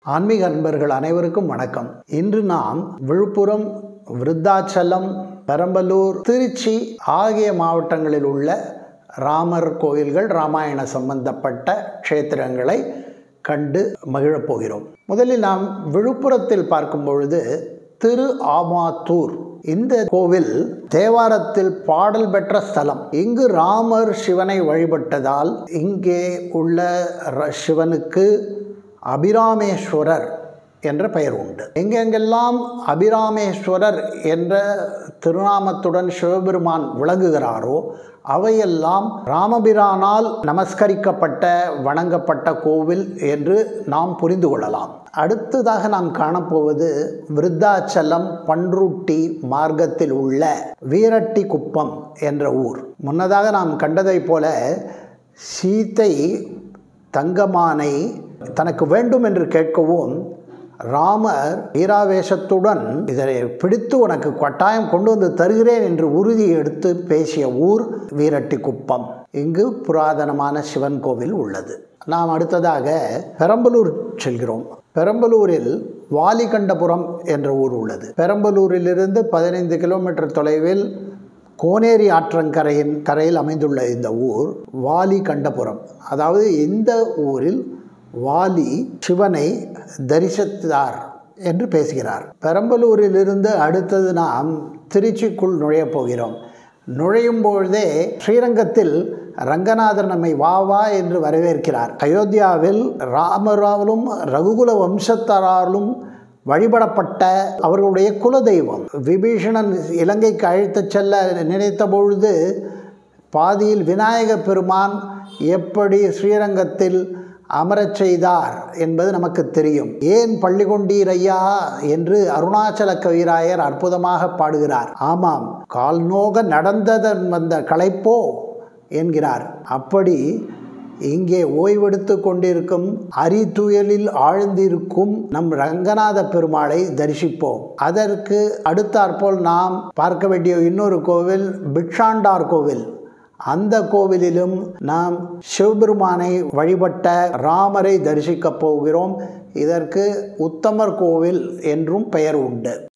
ஆன்மீக அன்பர்கள் அனைவருக்கும் வணக்கம். இன்று நாம் விழுப்புரம், விருத்தாச்சலம், பெரம்பலூர், திருச்சி ஆகிய மாவட்டங்களில் உள்ள ராமர் கோயில்கள், ராமாயண சம்பந்தப்பட்ட க்ஷேத்திரங்களை கண்டு மகிழப் போகிறோம். முதலில் நாம் விழுப்புரத்தில் பார்க்கும் பொழுது திரு ஆமாத்தூர். இந்த கோவில் தேவாரத்தில் பாடல் பெற்ற ஸ்தலம். இங்கு ராமர் சிவனை வழிபட்டதால் இங்கே உள்ள சிவனுக்கு அபிராமேஸ்வரர் என்ற பெயர் உண்டு. எங்கெங்கெல்லாம் அபிராமேஸ்வரர் என்ற திருநாமத்துடன் சிவபெருமான் விளங்குகிறாரோ அவையெல்லாம் ராமபிரானால் நமஸ்கரிக்கப்பட்ட, வணங்கப்பட்ட கோவில் என்று நாம் புரிந்து கொள்ளலாம். அடுத்ததாக நாம் காணப்போவது விருத்தாச்சலம் பன்ருட்டி மார்க்கத்தில் உள்ள வீரட்டி குப்பம் என்ற ஊர். முன்னதாக நாம் கண்டதைப் போல சீதை தங்கமானை தனக்கு வேண்டும் என்று கேட்கவும் ராமர் வீராவேசத்துடன் இதை பிடித்து உனக்கு கட்டாயம் கொண்டு வந்து தருகிறேன் என்று உறுதி எடுத்து பேசிய ஊர் வீரட்டி குப்பம். இங்கு புராதனமான சிவன் கோவில் உள்ளது. நாம் அடுத்ததாக பெரம்பலூர் செல்கிறோம். பெரம்பலூரில் வாலிகண்டபுரம் என்ற ஊர் உள்ளது. பெரம்பலூரிலிருந்து 15 கிலோமீட்டர் தொலைவில் கோனேரி ஆற்றங்கரையின் கரையில் அமைந்துள்ள இந்த ஊர் வாலிகண்டபுரம். அதாவது இந்த ஊரில் வாலி சிவனை தரிசித்தார் என்று பேசுகிறார். பெரம்பலூரிலிருந்து அடுத்தது நாம் திருச்சிக்குள் நுழையப் போகிறோம். நுழையும் பொழுதே ஸ்ரீரங்கத்தில் ரங்கநாதர் நம்மை வா வா என்று வரவேற்கிறார். அயோத்தியாவில் ராமராலும் ரகுகுல வம்சத்தாராலும் வழிபடப்பட்ட அவர்களுடைய குலதெய்வம். விபீஷணன் இலங்கைக்கு அழைத்துச் செல்ல நினைத்த பொழுது பாதியில் விநாயக பெருமான் எப்படி ஸ்ரீரங்கத்தில் அமரச் செய்தார் என்பது நமக்கு தெரியும். ஏன் பள்ளி கொண்டீர் ஐயா என்று அருணாச்சல கவிராயர் அற்புதமாக பாடுகிறார். ஆமாம், கால் நோக நடந்ததன் வந்த களைப்போ என்கிறார். அப்படி இங்கே ஓய்வெடுத்து கொண்டிருக்கும் அரிதுயலில் ஆழ்ந்திருக்கும் நம் ரங்கநாத பெருமாளை தரிசிப்போம். அதற்கு அடுத்தாற்போல் நாம் பார்க்க வேண்டிய இன்னொரு கோவில் பிக்ஷாண்டார் கோவில். அந்த கோவிலிலும் நாம் சிவபெருமானை வழிபட்ட ராமரை தரிசிக்கப் போகிறோம். இதற்கு உத்தமர் கோவில் என்றும் பெயர் உண்டு.